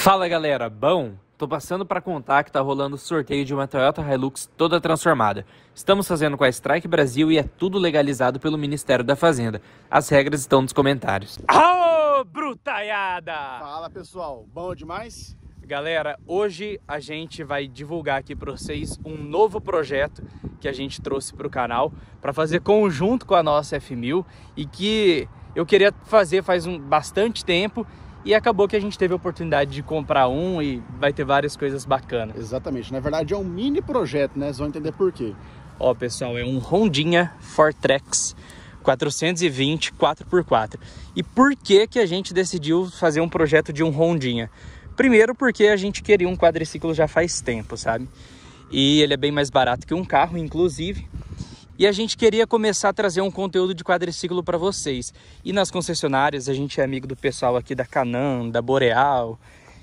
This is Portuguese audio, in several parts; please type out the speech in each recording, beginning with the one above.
Fala galera, bom? Tô passando para contar que tá rolando o sorteio de uma Toyota Hilux toda transformada. Estamos fazendo com a Strike Brasil e é tudo legalizado pelo Ministério da Fazenda. As regras estão nos comentários. Ô, brutaiada! Fala pessoal, bom demais? Galera, hoje a gente vai divulgar aqui para vocês um novo projeto que a gente trouxe para o canal para fazer conjunto com a nossa F1000 e que eu queria fazer faz bastante tempo. E acabou que a gente teve a oportunidade de comprar um e vai ter várias coisas bacanas. Exatamente, na verdade é um mini projeto, né? Vocês vão entender por quê. Ó pessoal, é um Hondinha Fortrex 420 4x4. E por que que a gente decidiu fazer um projeto de um Hondinha? Primeiro porque a gente queria um quadriciclo já faz tempo, sabe? E ele é bem mais barato que um carro, inclusive. E a gente queria começar a trazer um conteúdo de quadriciclo para vocês. E nas concessionárias, a gente é amigo do pessoal aqui da Canam, da Boreal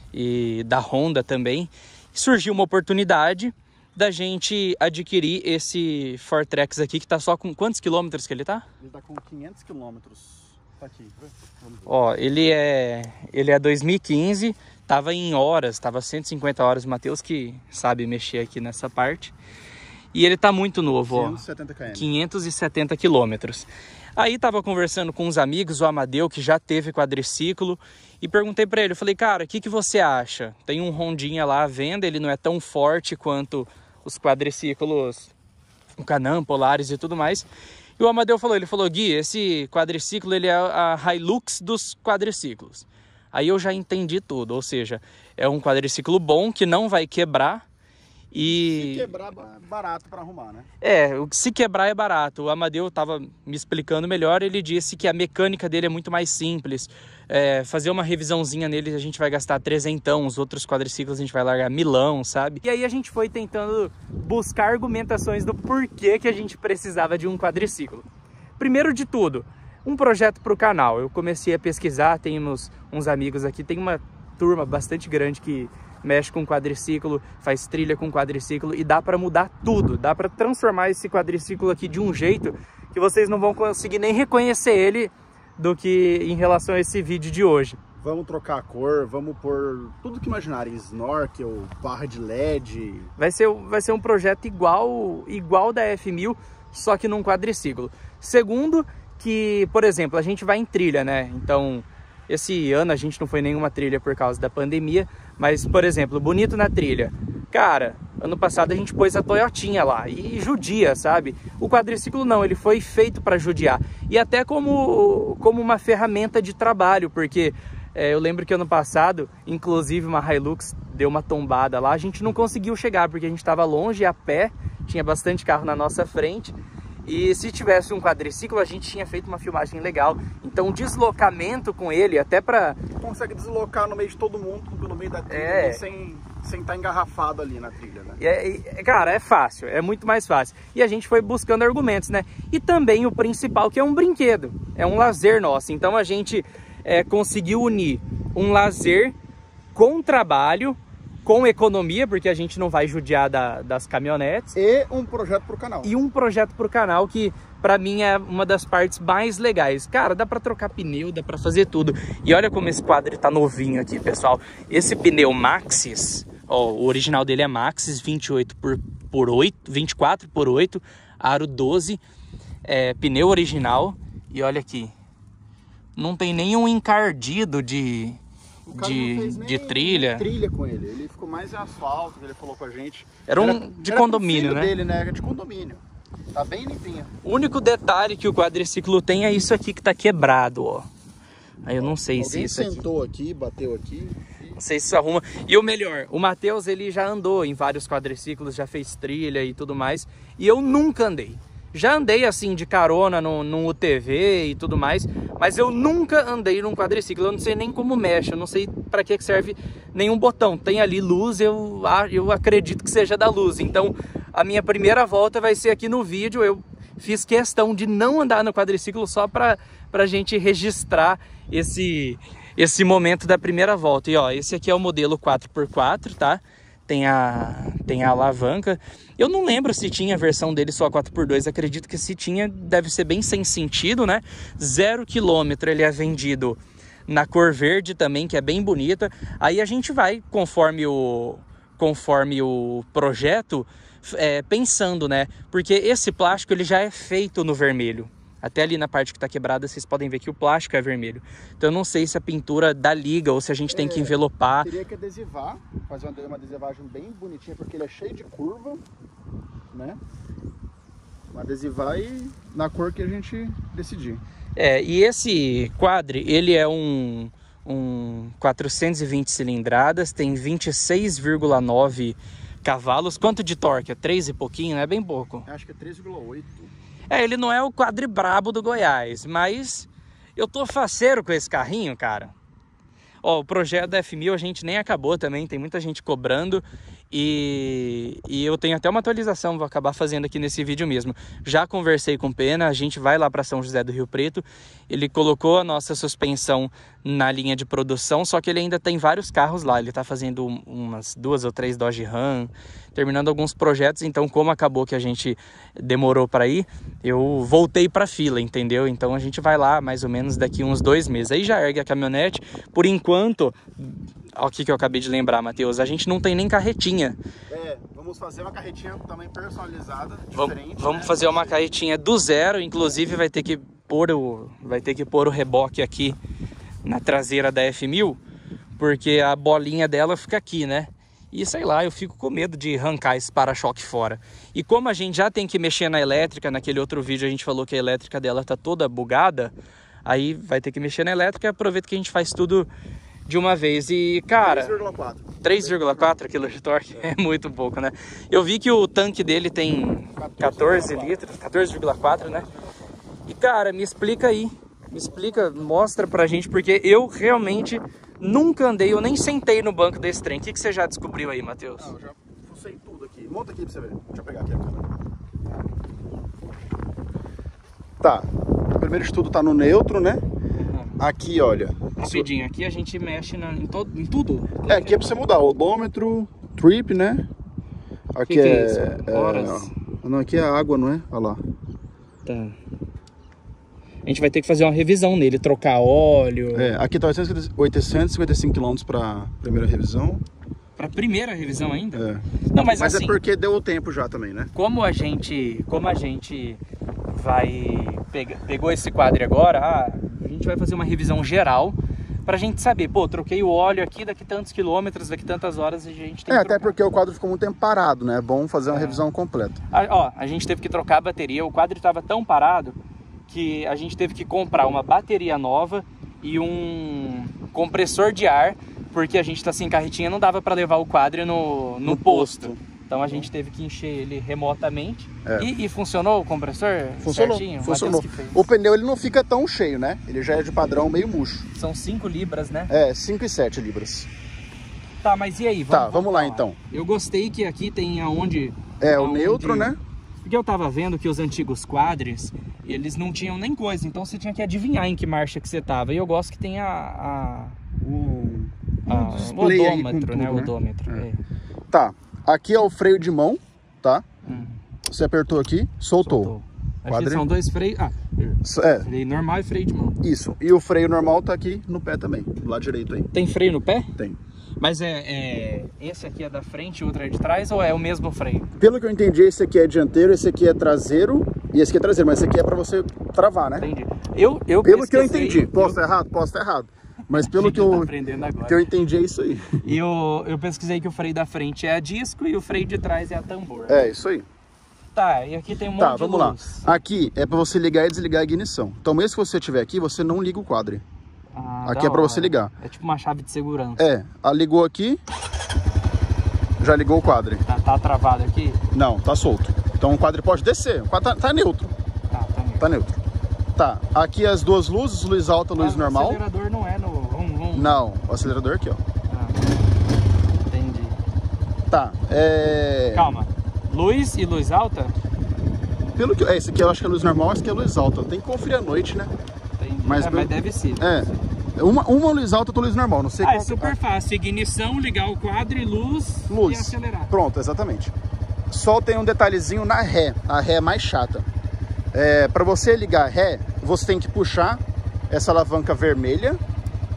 e da Honda também. Surgiu uma oportunidade da gente adquirir esse Fortrex aqui, que tá só com quantos quilômetros que ele tá? Ele tá com 500 quilômetros. Tá aqui. Ó, ele é 2015, tava em horas, tava 150 horas. O Matheus que sabe mexer aqui nessa parte. E ele tá muito novo, 570 km. 570 quilômetros. Aí tava conversando com uns amigos, o Amadeu, que já teve quadriciclo, e perguntei pra ele, eu falei, cara, o que você acha? Tem um Hondinha lá à venda, ele não é tão forte quanto os quadriciclos, o Canam, Polaris e tudo mais. E o Amadeu falou, Gui, esse quadriciclo, ele é a Hilux dos quadriciclos. Aí eu já entendi tudo, ou seja, é um quadriciclo bom, que não vai quebrar. E... se quebrar, é barato para arrumar, né? Se quebrar é barato. O Amadeu estava me explicando melhor, ele disse que a mecânica dele é muito mais simples. Fazer uma revisãozinha nele a gente vai gastar 300, os outros quadriciclos a gente vai largar milão, sabe? E aí a gente foi tentando buscar argumentações do porquê que a gente precisava de um quadriciclo. Primeiro de tudo, um projeto para o canal. Eu comecei a pesquisar, temos uns amigos aqui, tem uma turma bastante grande que mexe com quadriciclo, faz trilha com quadriciclo e dá para mudar tudo, dá para transformar esse quadriciclo aqui de um jeito que vocês não vão conseguir nem reconhecer ele do que em relação a esse vídeo de hoje. Vamos trocar a cor, vamos pôr tudo que imaginarem, snorkel, barra de LED. Vai ser um projeto igual da F1000, só que num quadriciclo. Segundo, que, por exemplo, a gente vai em trilha, né? Então, esse ano a gente não foi nenhuma trilha por causa da pandemia, mas, por exemplo, bonito na trilha. Cara, ano passado a gente pôs a Toyotinha lá e judia, sabe? O quadriciclo não, ele foi feito para judiar. E até como uma ferramenta de trabalho, porque eu lembro que ano passado, inclusive uma Hilux deu uma tombada lá. A gente não conseguiu chegar porque a gente estava longe, a pé, tinha bastante carro na nossa frente. E se tivesse um quadriciclo, a gente tinha feito uma filmagem legal. Então o deslocamento com ele, até pra... consegue deslocar no meio de todo mundo, no meio da trilha, sem estar engarrafado ali na trilha, né? Cara, é fácil, é muito mais fácil. E a gente foi buscando argumentos, né? E também o principal, que é um brinquedo, é um lazer nosso. Então a gente conseguiu unir um lazer com trabalho, com economia, porque a gente não vai judiar das caminhonetes. E um projeto pro canal. E um projeto pro canal que, pra mim, é uma das partes mais legais. Cara, dá pra trocar pneu, dá pra fazer tudo. E olha como esse quadro tá novinho aqui, pessoal. Esse pneu Maxxis, ó, o original dele é Maxxis 24x8, aro 12, pneu original. E olha aqui, não tem nenhum encardido de trilha. Trilha com ele. Ele ficou mais em asfalto, que ele falou com a gente. Era de condomínio, né? Dele, né? Era de condomínio. Tá bem limpinho. O único detalhe que o quadriciclo tem é isso aqui que tá quebrado, ó. Aí eu não sei se isso aqui... sentou aqui, bateu aqui. Não sei se isso arruma. E o melhor, o Matheus, ele já andou em vários quadriciclos, já fez trilha e tudo mais. E eu nunca andei. Já andei assim de carona no UTV e tudo mais, mas eu nunca andei num quadriciclo. Eu não sei nem como mexe, eu não sei para que serve nenhum botão. Tem ali luz, eu acredito que seja da luz. Então a minha primeira volta vai ser aqui no vídeo. Eu fiz questão de não andar no quadriciclo só pra gente registrar esse momento da primeira volta. E ó, esse aqui é o modelo 4x4, tá? Tem a alavanca. Eu não lembro se tinha a versão dele só 4x2. Acredito que se tinha, deve ser bem sem sentido, né? 0 km ele é vendido na cor verde também, que é bem bonita. Aí a gente vai, conforme o projeto, pensando, né? Porque esse plástico ele já é feito no vermelho. Até ali na parte que está quebrada, vocês podem ver que o plástico é vermelho. Então eu não sei se a pintura dá liga ou se a gente tem que envelopar. Teria que adesivar, fazer uma adesivagem bem bonitinha, porque ele é cheio de curva, né? Adesivar e na cor que a gente decidir. E esse quadre, ele é um 420 cilindradas, tem 26,9 cavalos. Quanto de torque? 3 e pouquinho, né? Bem pouco. Acho que é 3,8. Ele não é o quadre brabo do Goiás, mas eu tô faceiro com esse carrinho, cara. O projeto da F1000 a gente nem acabou também, tem muita gente cobrando. E eu tenho até uma atualização, vou acabar fazendo aqui nesse vídeo mesmo. Já conversei com o Pena, a gente vai lá para São José do Rio Preto. Ele colocou a nossa suspensão na linha de produção, só que ele ainda tem vários carros lá. Ele está fazendo umas 2 ou 3 Dodge Ram, terminando alguns projetos. Então, como acabou que a gente demorou para ir, eu voltei para fila, entendeu? Então a gente vai lá mais ou menos daqui uns 2 meses. Aí já ergue a caminhonete. Por enquanto, olha o que eu acabei de lembrar, Matheus, a gente não tem nem carretinha. Vamos fazer uma carretinha também personalizada, diferente. Vamos fazer uma carretinha do zero, inclusive vai ter que pôr o reboque aqui na traseira da F1000, porque a bolinha dela fica aqui, né? E sei lá, eu fico com medo de arrancar esse para-choque fora. E como a gente já tem que mexer na elétrica, naquele outro vídeo a gente falou que a elétrica dela tá toda bugada, aí vai ter que mexer na elétrica e aproveita que a gente faz tudo de uma vez. E cara, 3,4 kg de torque é muito pouco, né? Eu vi que o tanque dele tem 14 litros, 14,4, né? E cara, me explica aí, mostra pra gente, porque eu realmente nunca andei, eu nem sentei no banco desse trem. O que você já descobriu aí, Matheus? Eu já fucei tudo aqui. Monta aqui pra você ver. Deixa eu pegar aqui a câmera. Tá, o primeiro estudo tá no neutro, né? Aqui, olha. Rapidinho, aqui a gente mexe em tudo. Aqui é pra você mudar o odômetro, trip, né? Aqui é isso? Horas? Não, aqui é água, não é? Olha lá. Tá. A gente vai ter que fazer uma revisão nele, trocar óleo. Aqui tá 855 km pra primeira revisão. Pra primeira revisão ainda? Não, mas assim, é porque deu o tempo já também, né? Como a gente pegou esse quadro agora, a gente vai fazer uma revisão geral pra gente saber, troquei o óleo aqui, daqui tantos quilômetros, daqui tantas horas a gente tem que até porque o quadro ficou muito tempo parado, né? É bom fazer uma revisão completa. A gente teve que trocar a bateria, o quadro estava tão parado que a gente teve que comprar uma bateria nova e um compressor de ar, porque a gente tá sem carretinha, não dava para levar o quadro no posto. Então a gente teve que encher ele remotamente. E funcionou o compressor? Funcionou, certinho? Funcionou. O pneu ele não fica tão cheio, né? Ele já é de padrão meio murcho. São 5 libras, né? 5 e 7 libras. Tá, mas e aí? Vamos lá então. Eu gostei que aqui tem aonde... o neutro, né? Porque eu tava vendo que os antigos quadros, eles não tinham nem coisa. Então você tinha que adivinhar em que marcha que você tava. E eu gosto que tem o odômetro, né? O odômetro. Tá. Aqui é o freio de mão, tá? Você apertou aqui, soltou. Aqui são 2 freios. Freio normal e freio de mão. Isso. E o freio normal tá aqui no pé também, do lado direito aí. Tem freio no pé? Tem. Mas esse aqui é da frente e o outro é de trás, ou é o mesmo freio? Pelo que eu entendi, esse aqui é dianteiro, esse aqui é traseiro e esse aqui é traseiro, mas esse aqui é pra você travar, né? Entendi. Pelo que eu entendi. Posso estar errado? Posso estar errado. Mas pelo que eu entendi é isso aí. E eu pesquisei que o freio da frente é a disco e o freio de trás é a tambor. Isso aí. Tá, e aqui tem um monte de vamos lá. Aqui é para você ligar e desligar a ignição. Então mesmo que você estiver aqui, você não liga o quadro. Aqui é para você ligar. É tipo uma chave de segurança. Ligou aqui, já ligou o quadro. Tá travado aqui? Não, tá solto. Então o quadro pode descer, o quadro tá neutro. Tá neutro. Tá, aqui as duas luzes, luz alta, luz normal. O acelerador não é no... Não, o acelerador aqui, ó. Entendi. Tá, Calma, luz e luz alta? Pelo que... esse aqui eu acho que é luz normal, esse aqui é luz alta. Tem que conferir à noite, né? Entendi. Mas deve ser. Uma luz alta, outra luz normal, não sei qual. É super fácil, ignição, ligar o quadro e luz e acelerar. Pronto, exatamente. Só tem um detalhezinho na ré, a ré é mais chata. Para você ligar a ré, você tem que puxar essa alavanca vermelha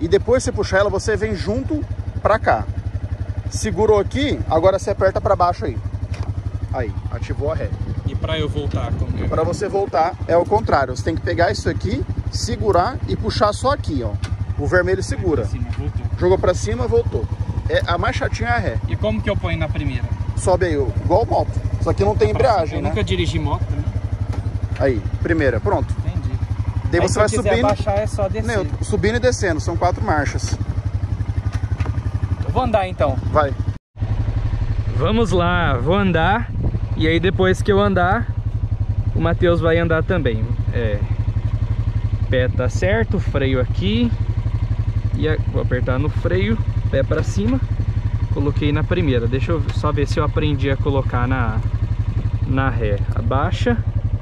e depois você puxar ela, você vem junto pra cá. Segurou aqui, agora você aperta pra baixo aí. Aí, ativou a ré. E pra eu voltar? Como... Pra você voltar é o contrário. Você tem que pegar isso aqui, segurar e puxar só aqui, ó. O vermelho segura. Cima, jogou pra cima, voltou. A mais chatinha é a ré. E como que eu ponho na primeira? Sobe aí, igual moto. Só que não tem embreagem, né? Eu nunca dirigi moto também. Aí, primeira, pronto. Entendi. Daí aí, você vai subindo. Baixar, é só descer. Não, subindo e descendo, são 4 marchas. Eu vou andar então. Vai. Vamos lá, vou andar. E aí depois que eu andar, o Matheus vai andar também. Pé tá certo, freio aqui. E vou apertar no freio, pé pra cima. Coloquei na primeira. Deixa eu só ver se eu aprendi a colocar na ré. Abaixa.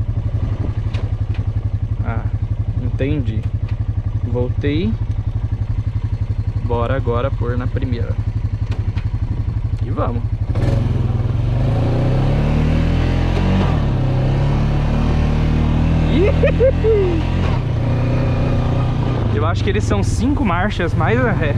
Ah, entendi. Voltei. Bora agora pôr na primeira. E vamos. Eu acho que eles são 5 marchas mais a ré.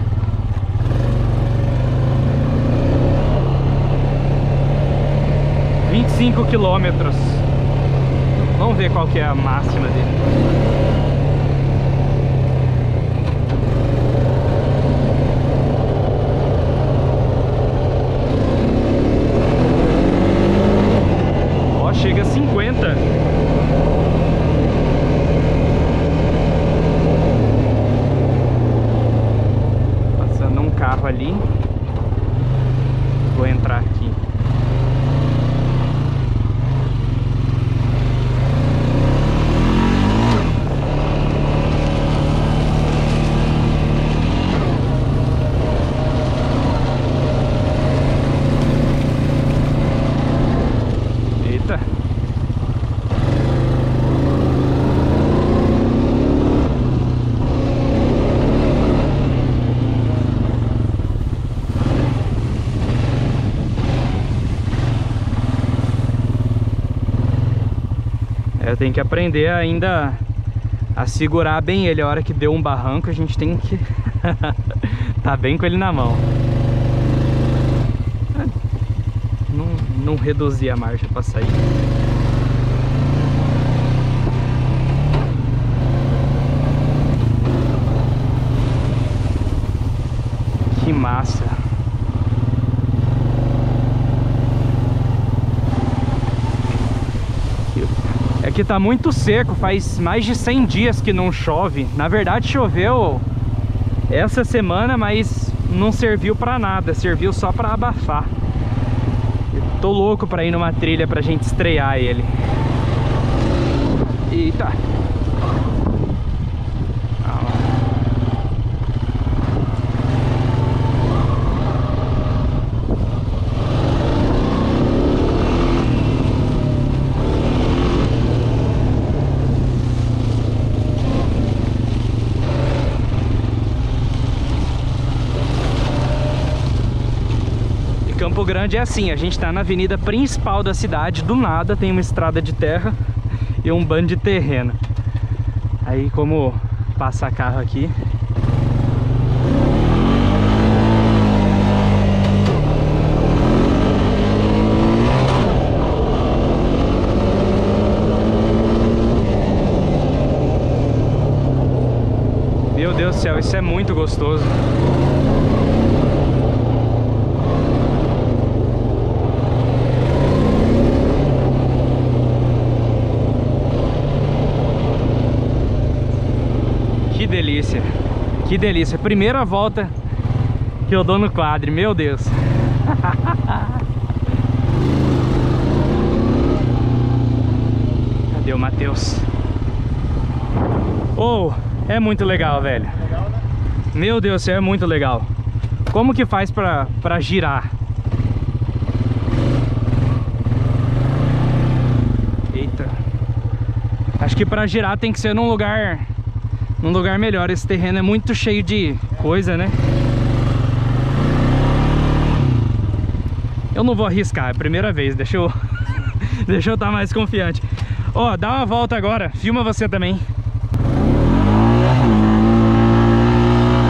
...25 quilômetros. Vamos ver qual que é a máxima dele. Ó, chega a 50. Passando um carro ali. Vou entrar aqui. Eu tenho que aprender ainda a segurar bem ele. A hora que deu um barranco, a gente tem que tá bem com ele na mão. Não reduzir a marcha para sair. Que massa. Aqui tá muito seco, faz mais de 100 dias que não chove. Na verdade choveu essa semana, mas não serviu pra nada, serviu só pra abafar. Eu tô louco pra ir numa trilha pra gente estrear ele. Eita! Campo Grande é assim, a gente tá na avenida principal da cidade, do nada tem uma estrada de terra e um bando de terreno. Aí como passa carro aqui... Meu Deus do céu, isso é muito gostoso. Que delícia, que delícia. Primeira volta que eu dou no quadro, meu Deus. Cadê o Matheus? Oh, é muito legal, velho. Legal, né? Meu Deus do céu, é muito legal. Como que faz pra girar? Eita. Acho que pra girar tem que ser num lugar melhor. Esse terreno é muito cheio de coisa, né? Eu não vou arriscar, é a primeira vez. Deixa eu estar mais confiante. Ó, dá uma volta agora. Filma você também.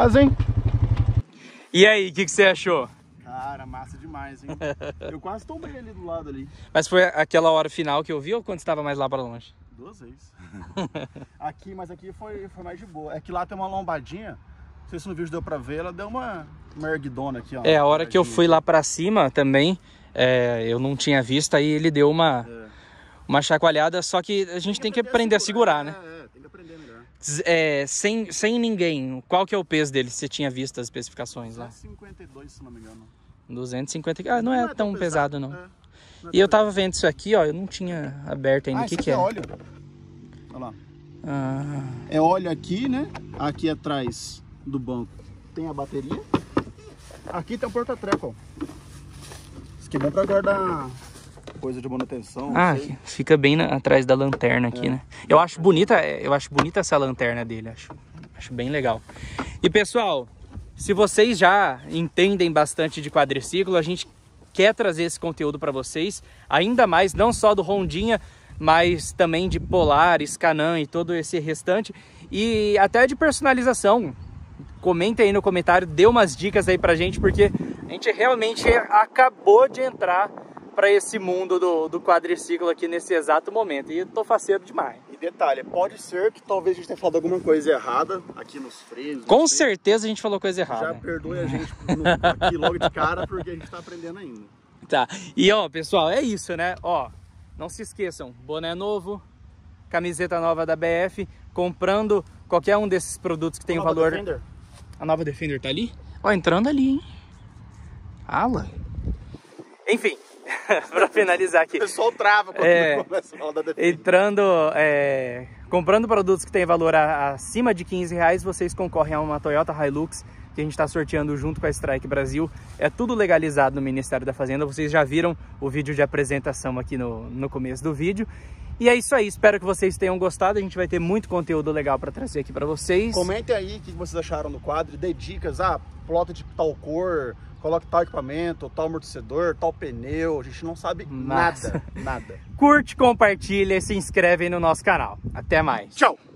quase, hein? E aí, o que você achou? Cara, massa demais, hein? Eu quase tomei ali do lado ali. Mas foi aquela hora final que eu vi ou quando você estava mais lá para longe? 2 vezes. Mas aqui foi mais de boa. É que lá tem uma lombadinha. Não sei se no vídeo deu pra ver, ela deu uma erguidona aqui, ó. A hora que eu fui lá pra cima também, eu não tinha visto, aí ele deu uma chacoalhada, só que a gente tem que aprender a segurar, né? Tem que aprender melhor. Sem ninguém, qual que é o peso dele? Você tinha visto as especificações lá? 252, se não me engano. 250, não é tão pesado não. E eu tava vendo isso aqui, ó, eu não tinha aberto ainda. O que é? É óleo. Olha lá. É óleo aqui, né? Aqui atrás do banco tem a bateria. Aqui tem o porta-treco, ó. Isso aqui é bom pra guardar coisa de manutenção. Fica bem atrás da lanterna aqui, né? Eu acho bonita essa lanterna dele, acho bem legal. E pessoal, se vocês já entendem bastante de quadriciclo, a gente quer trazer esse conteúdo para vocês, ainda mais não só do Hondinha, mas também de Polaris, Can-Am e todo esse restante, e até de personalização. Comentem aí no comentário, dê umas dicas aí pra gente, porque a gente realmente acabou de entrar para esse mundo do quadriciclo aqui nesse exato momento, e eu tô faceiro demais. E detalhe, pode ser que talvez a gente tenha falado alguma coisa errada aqui nos freios. Com certeza a gente falou coisa errada. Já perdoe a gente aqui logo de cara, porque a gente tá aprendendo ainda. Tá, e ó, pessoal, é isso, né? Ó, não se esqueçam, boné novo, camiseta nova da BF, comprando qualquer um desses produtos que tem o valor... Defender. A nova Defender tá ali? Ó, entrando ali, hein? Ala. Enfim, pra finalizar aqui. O pessoal trava quando começa a falar da Defender. Comprando produtos que tem valor acima de R$15, vocês concorrem a uma Toyota Hilux, que a gente está sorteando junto com a Strike Brasil. É tudo legalizado no Ministério da Fazenda. Vocês já viram o vídeo de apresentação aqui no começo do vídeo. E é isso aí, espero que vocês tenham gostado. A gente vai ter muito conteúdo legal para trazer aqui para vocês. Comentem aí o que vocês acharam do quadro, dê dicas, plota de tal cor, coloque tal equipamento, tal amortecedor, tal pneu. A gente não sabe nada. Curte, compartilha e se inscreve aí no nosso canal. Até mais. Tchau!